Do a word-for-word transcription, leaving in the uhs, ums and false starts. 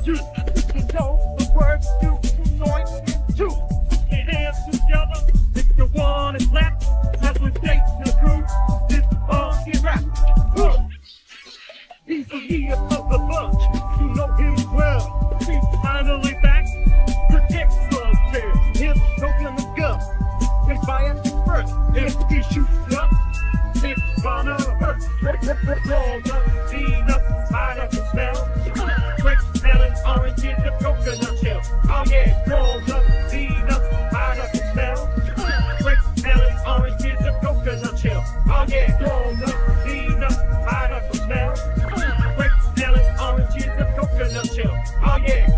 you. You know the words you anoint to. Put your hands together if you want it left. As we take the crew, this funky rap. Uh, he's the leader of the bunch. You know him well. He's finally back. Protect some chairs. Him smoking the gun. They fire first. If he shoots up, it's gonna hurt. Roll up, clean up, tied up the smell. Great smelling oranges and coconut shell. Oh yeah, roll up, clean up, tied up the smell. Great smelling oranges and coconut shell. Oh yeah, roll up, clean up, tied up the smell. Great smelling oranges and coconut shell. Oh yeah.